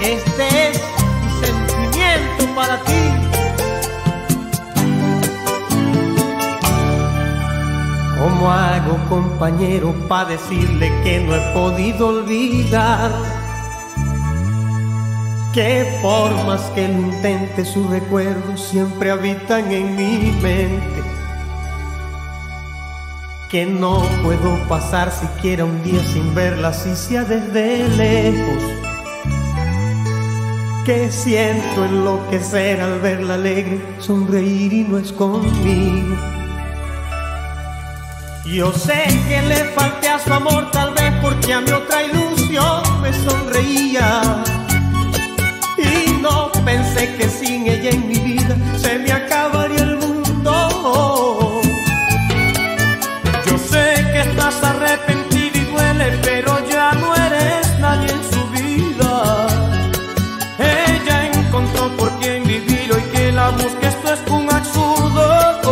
Este es mi sentimiento para ti. ¿Cómo hago, compañero, para decirle que no he podido olvidar? Que por más que lo intente, sus recuerdos siempre habitan en mi mente. Que no puedo pasar siquiera un día sin verla, así sea desde lejos. Que siento enloquecer al verla alegre, sonreír y no es conmigo. Yo sé que le falté a su amor, tal vez porque a mi otra ilusión me sonreía. Y no pensé que sin ella en mi vida se me acabaría el mundo. Yo sé que estás arrepentido y duele, pero ya no eres nadie en su vida. Ella encontró por quien vivir, hoy que la busque esto es un absurdo.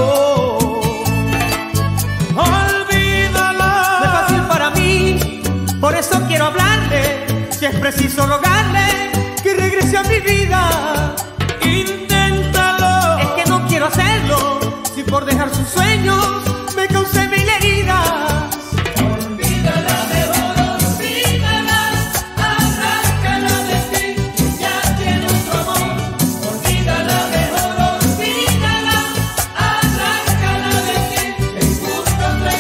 Olvídala. No es fácil para mí, por eso quiero hablarle. Si es preciso rogarle que regrese a mi vida. Inténtalo. Es que no quiero hacerlo, si por dejar sus sueños me causé mil heridas. Olvídala, mejor olvídala, arráncala de ti, ya tiene otro amor. Olvídala, mejor olvídala, arráncala de ti, es justo otra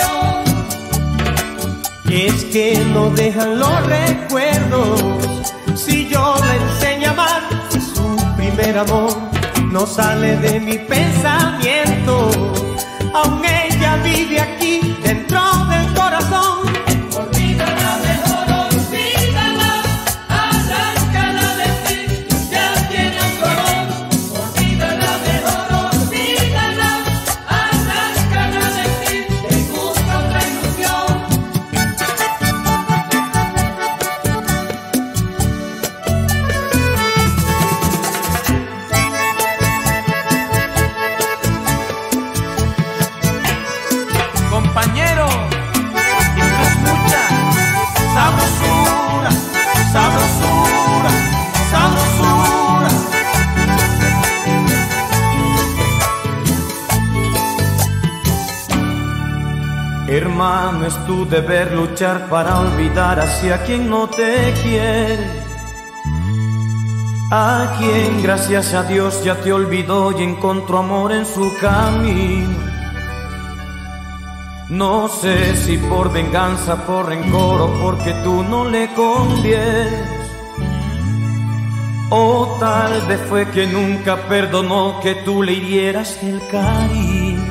ilusión. Es que no dejan los recuerdos, si yo la enseño a amar, si su primer amor no sale de mi pensamiento. Aún ella vive aquí dentro del corazón. Olvídala, mejor olvídala, arráncala de ti, ya tiene otro amor. Olvídala, mejor olvídala, arráncala de ti, te gusta otra ilusión. Compañero, esto es mucha sabrosura, sabrosura, sabrosura. Hermano, es tu deber luchar para olvidar hacia quien no te quiere, a quien gracias a Dios ya te olvidó y encontró amor en su camino. No sé si por venganza, por rencor o porque tú no le convienes, o tal vez fue que nunca perdonó que tú le hirieras el cariño.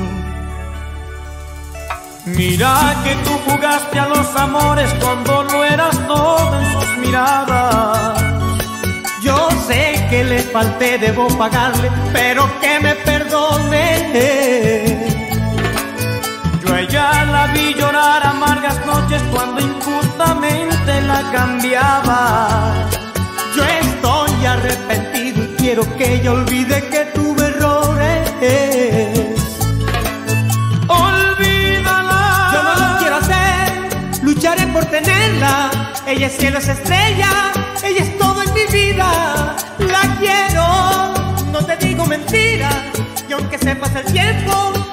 Mira que tú jugaste a los amores cuando no eras todo en sus miradas. Yo sé que le falté, debo pagarle, pero que me perdone. Yo a ella la vi llorar amargas noches cuando injustamente la cambiaba. Yo estoy arrepentido y quiero que ella olvide que tuve errores. Olvídala. Yo no lo quiero hacer, lucharé por tenerla. Ella es cielo, es estrella, ella es todo en mi vida. La quiero, no te digo mentiras, y aunque se pase el tiempo